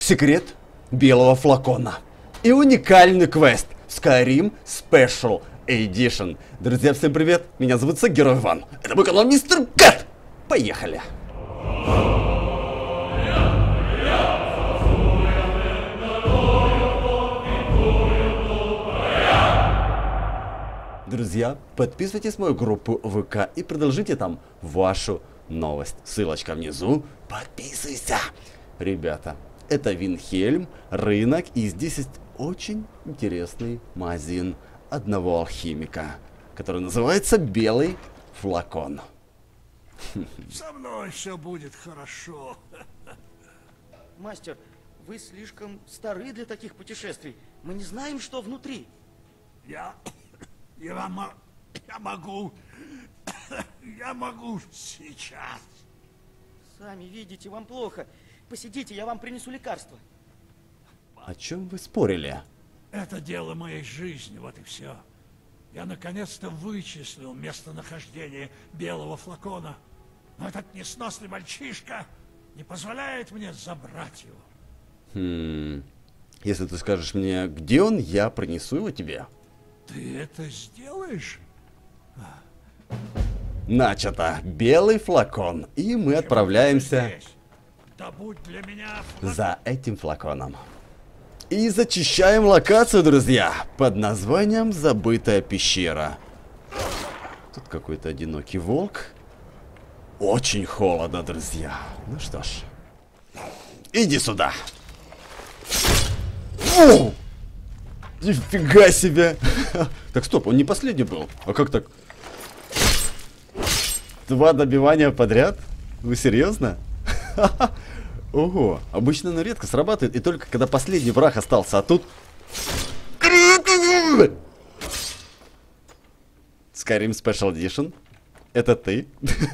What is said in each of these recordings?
секрет белого флакона и уникальный квест Skyrim Special Edition. Друзья, всем привет, меня зовут Герой Ван, это мой канал Мистер Кэт. Поехали! Друзья, подписывайтесь в мою группу ВК и продолжите там вашу новость. Ссылочка внизу. Подписывайся! Ребята, это Винхельм, рынок, и здесь есть очень интересный магазин одного алхимика, который называется Белый Флакон. Со мной все будет хорошо. Мастер, вы слишком стары для таких путешествий. Мы не знаем, что внутри. Я могу сейчас. Сами видите, вам плохо. Посидите, я вам принесу лекарство. О чем вы спорили? Это дело моей жизни, вот и все. Я наконец-то вычислил местонахождение белого флакона. Но этот несносный мальчишка не позволяет мне забрать его. Если ты скажешь мне, где он, я принесу его тебе. Ты это сделаешь? Начато. Белый флакон. И мы отправляемся Добудь для меня за этим флаконом. И зачищаем локацию, друзья, под названием Забытая пещера. Тут какой-то одинокий волк. Очень холодно, друзья. Ну что ж. Иди сюда. Фу! Нифига себе. Так, стоп, он не последний был. А как так? 2 добивания подряд? Вы серьезно? Ого, обычно оно редко срабатывает, и только когда последний враг остался, а тут... Skyrim Special Edition. Это ты?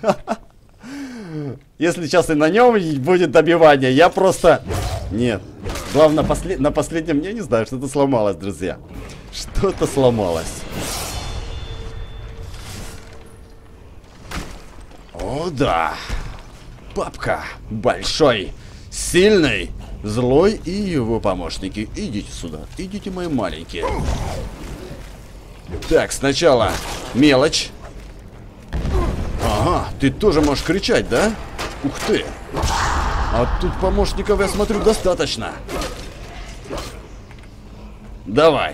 Если сейчас и на нем будет добивание, я просто... Нет. Главное, на последнем, я не знаю, что-то сломалось, друзья. Что-то сломалось. О, да. Папка. Большой, сильный, злой и его помощники. Идите сюда. Идите, мои маленькие. Так, сначала мелочь. Ага, ты тоже можешь кричать, да? Ух ты. А тут помощников, я смотрю, достаточно. Давай.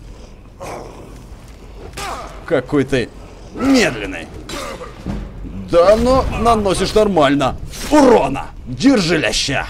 Какой ты медленный. Да, но наносишь нормально урона. Держи ляща.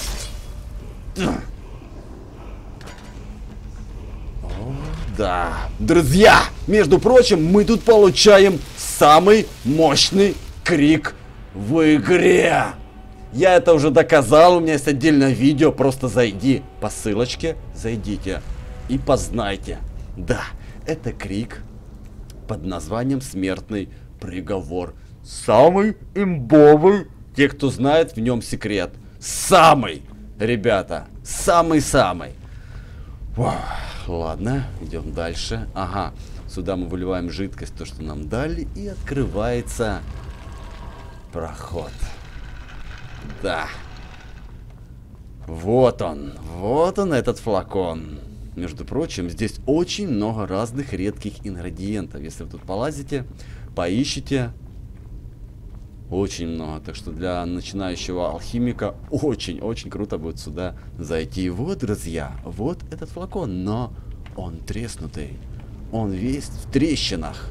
О, да. Друзья, между прочим, мы тут получаем самый мощный крик в игре. Я это уже доказал, у меня есть отдельное видео, просто зайди по ссылочке, зайдите и познайте. Да, это крик под названием «Смертный приговор». Самый имбовый, те, кто знает, в нем секрет. Самый, ребята, самый-самый. Ладно, идем дальше. Ага, сюда мы выливаем жидкость, то, что нам дали, и открывается проход. Да. Вот он, этот флакон. Между прочим, здесь очень много разных редких ингредиентов. Если вы тут полазите, поищите, очень много. Так что для начинающего алхимика очень-очень круто будет сюда зайти. Вот, друзья, вот этот флакон, но он треснутый. Он весь в трещинах.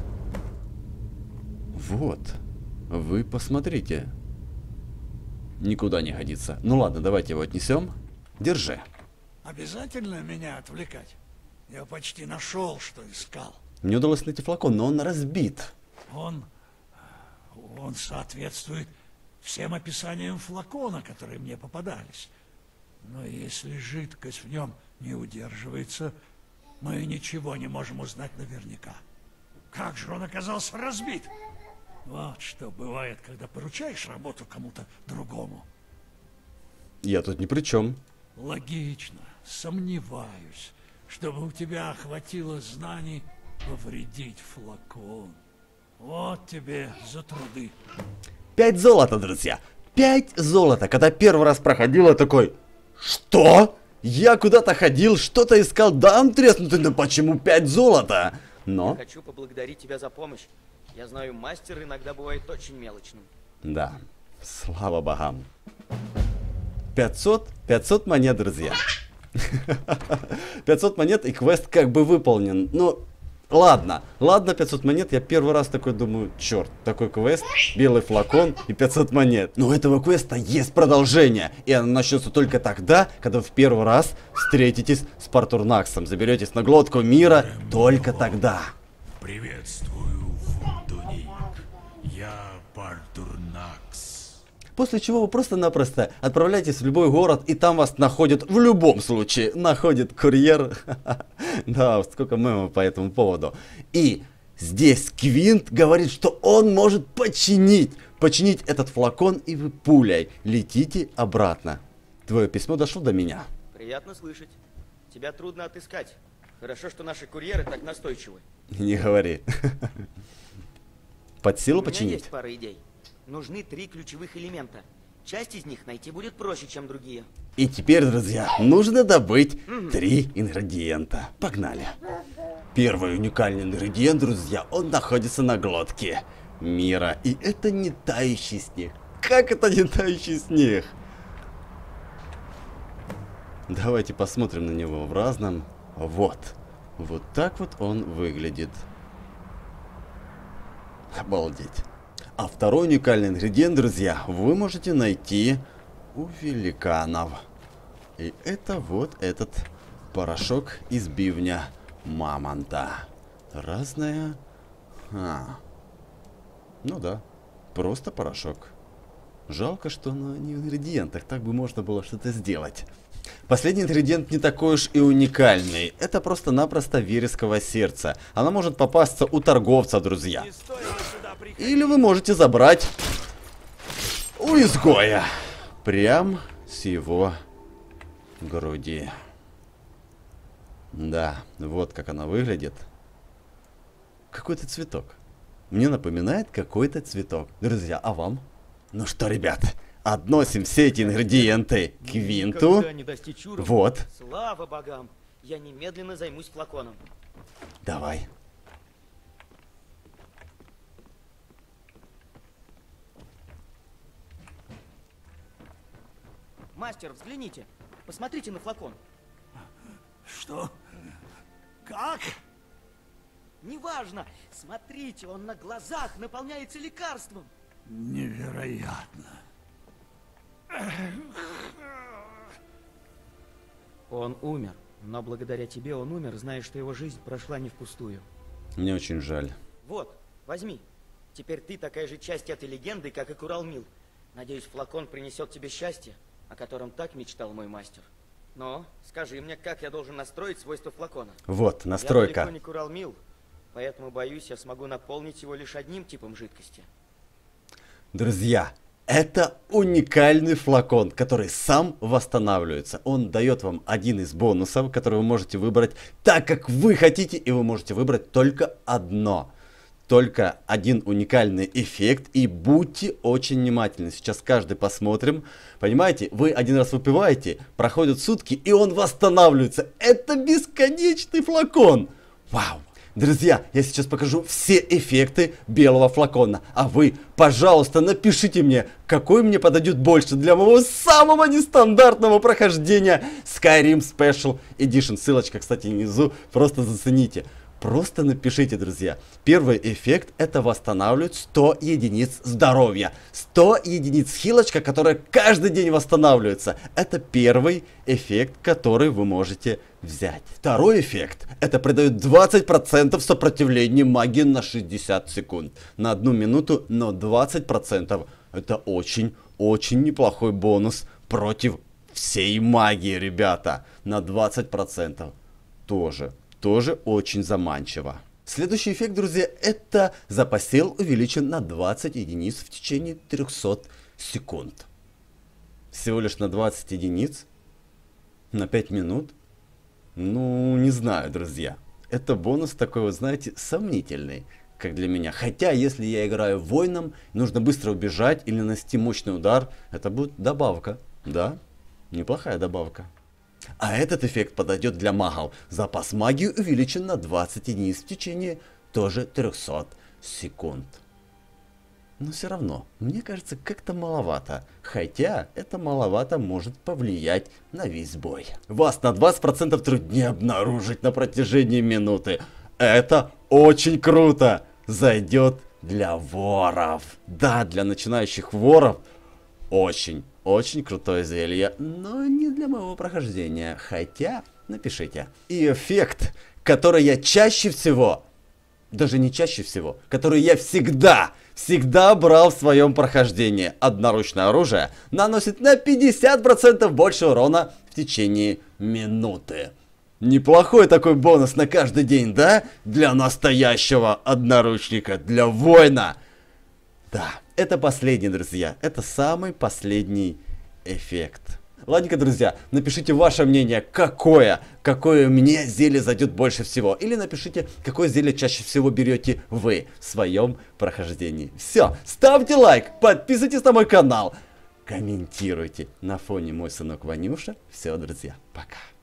Вот, вы посмотрите. Никуда не годится. Ну ладно, давайте его отнесем. Держи. Обязательно меня отвлекать? Я почти нашел, что искал. Мне удалось найти флакон, но он разбит. Он соответствует всем описаниям флакона, которые мне попадались. Но если жидкость в нем не удерживается, мы ничего не можем узнать наверняка. Как же он оказался разбит? Вот что бывает, когда поручаешь работу кому-то другому. Я тут ни при чем. Логично. Сомневаюсь, чтобы у тебя хватило знаний повредить флакон. Вот тебе за труды. 5 золота, друзья. 5 золота. Когда первый раз проходил, я такой, Что? Я куда-то ходил, что-то искал, дам треснутый, но почему 5 золота? Но... Я хочу поблагодарить тебя за помощь. Я знаю, мастер иногда бывает очень мелочным. Да, слава богам. 500 монет, друзья. 500 монет и квест как бы выполнен. Ну, ладно, 500 монет. Я первый раз такой думаю, черт, такой квест, белый флакон и 500 монет. Но у этого квеста есть продолжение. И оно начнется только тогда, когда вы в первый раз встретитесь с Партурнаксом. Заберетесь на глотку мира только тогда. Приветствую, Вундуник. Я Партурнакс. После чего вы просто-напросто отправляетесь в любой город, и там вас находят, в любом случае, находит курьер. Да, сколько мемов по этому поводу. И здесь Квинт говорит, что он может починить этот флакон, и вы пулей летите обратно. Твое письмо дошло до меня. Приятно слышать. Тебя трудно отыскать. Хорошо, что наши курьеры так настойчивы. Не говори. Под силу У меня починить? есть пара идей. Нужны 3 ключевых элемента. Часть из них найти будет проще, чем другие. И теперь, друзья, нужно добыть 3 ингредиента. Погнали. Первый уникальный ингредиент, друзья, он находится на глотке мира. И это не тающий снег. Как это не тающий снег? Давайте посмотрим на него в разном. Вот. Вот так вот он выглядит. Обалдеть. А второй уникальный ингредиент, друзья, вы можете найти у великанов. И это вот этот порошок из бивня мамонта. Разная... Ну да, просто порошок. Жалко, что оно не в ингредиентах, так бы можно было что-то сделать. Последний ингредиент не такой уж и уникальный. Это просто-напросто вересковое сердце. Оно может попасться у торговца, друзья. Или вы можете забрать у изгоя. Прям с его груди. Да, вот как она выглядит. Какой-то цветок. Мне напоминает какой-то цветок. Друзья, а вам? Ну что, ребят, относим все эти ингредиенты к Квинту. Никогда не достичь уровня. Вот. Слава богам. Я немедленно займусь флаконом. Давай. Мастер, взгляните. Посмотрите на флакон. Что? Как? Неважно. Смотрите, он на глазах наполняется лекарством. Невероятно. Он умер. Но благодаря тебе он умер, зная, что его жизнь прошла не впустую. Мне очень жаль. Вот, возьми. Теперь ты такая же часть этой легенды, как и Куралмил. Надеюсь, флакон принесет тебе счастье, о котором так мечтал мой мастер. Но скажи мне, как я должен настроить свойства флакона? Вот, Я настройка. далеко не Куралмил, поэтому, боюсь, я смогу наполнить его лишь одним типом жидкости. Друзья, это уникальный флакон, который сам восстанавливается. Он дает вам один из бонусов, который вы можете выбрать так, как вы хотите, и вы можете выбрать только одно. Только один уникальный эффект, и будьте очень внимательны. Сейчас каждый посмотрим. Понимаете, вы один раз выпиваете, проходят сутки, и он восстанавливается. Это бесконечный флакон. Вау! Друзья, я сейчас покажу все эффекты белого флакона. А вы, пожалуйста, напишите мне, какой мне подойдет больше для моего самого нестандартного прохождения Skyrim Special Edition. Ссылочка, кстати, внизу, просто зацените. Просто напишите, друзья. Первый эффект — это восстанавливает 100 единиц здоровья. 100 единиц хилочка, которая каждый день восстанавливается. Это первый эффект, который вы можете взять. Второй эффект — это придает 20% сопротивления магии на 60 секунд. На 1 минуту, но 20% это очень неплохой бонус против всей магии, ребята. На 20% тоже очень заманчиво. Следующий эффект, друзья, это запас сил увеличен на 20 единиц в течение 300 секунд. Всего лишь на 20 единиц? На 5 минут? Ну, не знаю, друзья. Это бонус такой, вот знаете, сомнительный, как для меня. Хотя, если я играю воином, нужно быстро убежать или нанести мощный удар, это будет добавка, да? Неплохая добавка. А этот эффект подойдет для магов. Запас магии увеличен на 20 единиц в течение тоже 300 секунд. Но все равно, мне кажется, как-то маловато. Хотя, это маловато может повлиять на весь бой. Вас на 20% труднее обнаружить на протяжении минуты. Это очень круто. Зайдет для воров. Да, для начинающих воров очень крутое зелье. Но не для моего прохождения. Хотя, напишите. И эффект, который я чаще всего... Даже не чаще всего, который я всегда брал в своем прохождении. Одноручное оружие наносит на 50% больше урона в течение минуты. Неплохой такой бонус на каждый день, да? Для настоящего одноручника, для воина. Да, это последний, друзья. Это самый последний эффект. Ладненько, друзья, напишите ваше мнение, какое мне зелье зайдет больше всего. Или напишите, какое зелье чаще всего берете вы в своем прохождении. Все, ставьте лайк, подписывайтесь на мой канал, комментируйте. На фоне мой сынок Ванюша. Все, друзья, пока.